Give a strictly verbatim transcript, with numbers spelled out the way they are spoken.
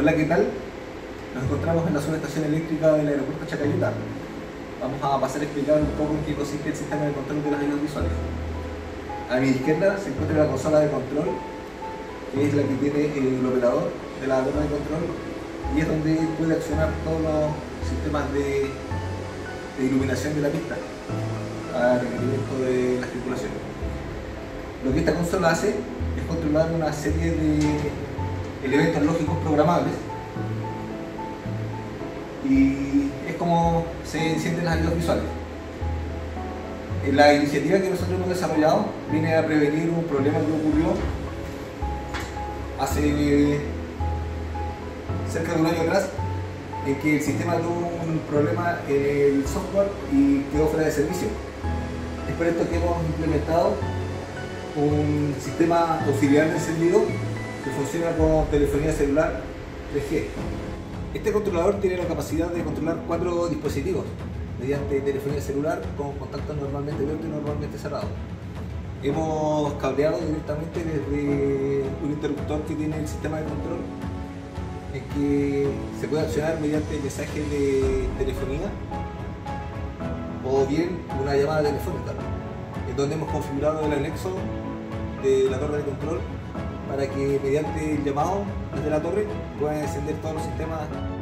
Hola, ¿qué tal? Nos encontramos en la subestación eléctrica del aeropuerto Chacayuta. Vamos a pasar a explicar un poco en qué consiste el sistema de control de los audiovisuales. A mi izquierda se encuentra la consola de control, que es la que tiene el operador de la torre de control, y es donde puede accionar todos los sistemas de, de iluminación de la pista a requerimiento de las tripulaciones. Lo que esta consola hace es controlar una serie de elementos lógicos programables, y es como se encienden las ayudas visuales. La iniciativa que nosotros hemos desarrollado viene a prevenir un problema que ocurrió hace cerca de un año atrás, en que el sistema tuvo un problema en el software y quedó fuera de servicio. Es por esto que hemos implementado un sistema auxiliar de encendido que funciona con telefonía celular tres G. Este controlador tiene la capacidad de controlar cuatro dispositivos mediante telefonía celular con contactos normalmente abiertos y normalmente cerrados. Hemos cableado directamente desde un interruptor que tiene el sistema de control, en que se puede accionar mediante mensajes de telefonía o bien una llamada telefónica, en donde hemos configurado el anexo de la torre de control para que mediante el llamado desde la torre puedan encender todos los sistemas